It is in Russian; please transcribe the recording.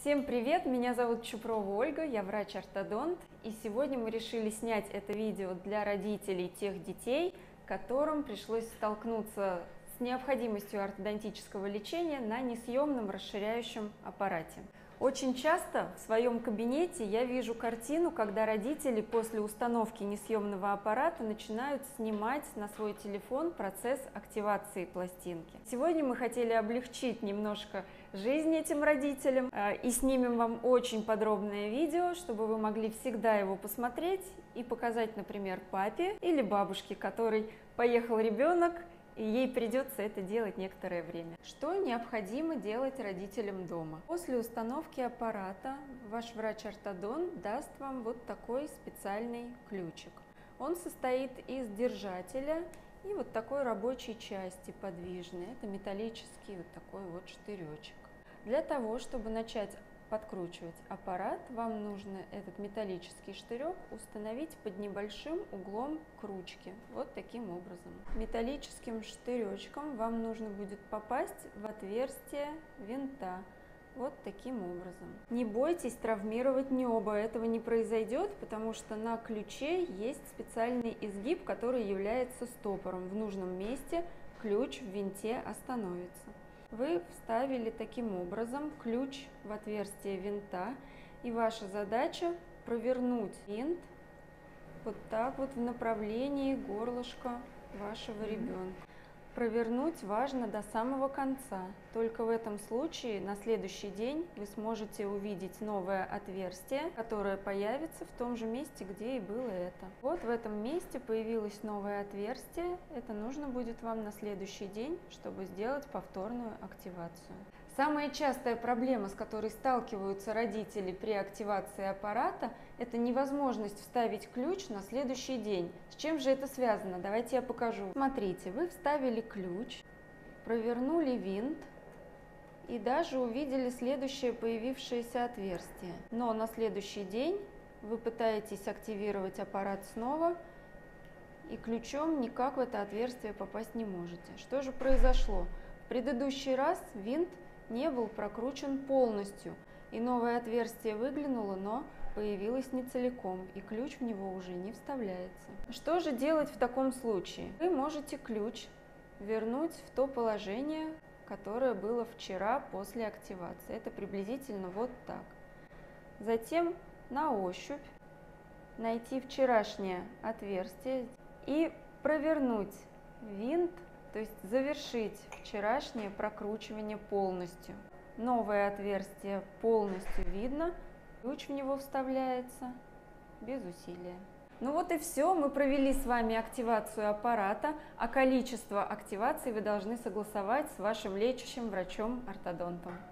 Всем привет! Меня зовут Чупрова Ольга, я врач-ортодонт, и сегодня мы решили снять это видео для родителей тех детей, которым пришлось столкнуться с необходимостью ортодонтического лечения на несъемном расширяющем аппарате. Очень часто в своем кабинете я вижу картину, когда родители после установки несъемного аппарата начинают снимать на свой телефон процесс активации пластинки. Сегодня мы хотели облегчить немножко жизнь этим родителям и снимем вам очень подробное видео, чтобы вы могли всегда его посмотреть и показать, например, папе или бабушке, который поехал ребенок, и ей придется это делать некоторое время. Что необходимо делать родителям дома? После установки аппарата ваш врач-ортодонт даст вам вот такой специальный ключик. Он состоит из держателя и вот такой рабочей части подвижной. Это металлический вот такой вот штыречек. Для того, чтобы начать подкручивать аппарат, вам нужно этот металлический штырек установить под небольшим углом к ручке, вот таким образом. Металлическим штыречком вам нужно будет попасть в отверстие винта, вот таким образом. Не бойтесь травмировать небо, этого не произойдет, потому что на ключе есть специальный изгиб, который является стопором. В нужном месте ключ в винте остановится. Вы вставили таким образом ключ в отверстие винта, и ваша задача провернуть винт вот так вот в направлении горлышка вашего ребенка. Провернуть важно до самого конца. Только в этом случае на следующий день вы сможете увидеть новое отверстие, которое появится в том же месте, где и было это. Вот в этом месте появилось новое отверстие. Это нужно будет вам на следующий день, чтобы сделать повторную активацию. Самая частая проблема, с которой сталкиваются родители при активации аппарата, это невозможность вставить ключ на следующий день. С чем же это связано? Давайте я покажу. Смотрите, вы вставили ключ, провернули винт и даже увидели следующее появившееся отверстие. Но на следующий день вы пытаетесь активировать аппарат снова, и ключом никак в это отверстие попасть не можете. Что же произошло? В предыдущий раз винт не был прокручен полностью, и новое отверстие выглянуло, но появилось не целиком, и ключ в него уже не вставляется. Что же делать в таком случае? Вы можете ключ вернуть в то положение, которое было вчера после активации. Это приблизительно вот так. Затем на ощупь найти вчерашнее отверстие и провернуть винт, то есть завершить вчерашнее прокручивание полностью. Новое отверстие полностью видно, ключ в него вставляется без усилия. Ну вот и все, мы провели с вами активацию аппарата, а количество активаций вы должны согласовать с вашим лечащим врачом-ортодонтом.